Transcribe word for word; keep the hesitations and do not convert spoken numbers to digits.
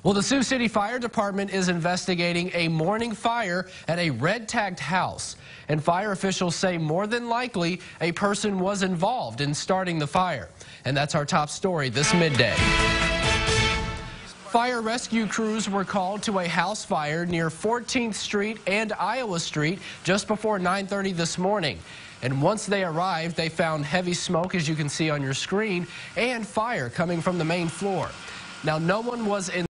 Well, the Sioux City Fire Department is investigating a morning fire at a red-tagged house. And fire officials say more than likely a person was involved in starting the fire. And that's our top story this midday. Fire rescue crews were called to a house fire near fourteenth street and Iowa Street just before nine thirty this morning. And once they arrived, they found heavy smoke, as you can see on your screen, and fire coming from the main floor. Now, no one was in